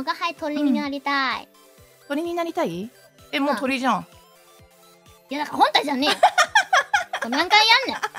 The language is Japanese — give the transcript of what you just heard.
のが、はい、鳥になりたい。 鳥になりたい？もう鳥じゃん。 いや、だから本体じゃねえよ。何回やんねん。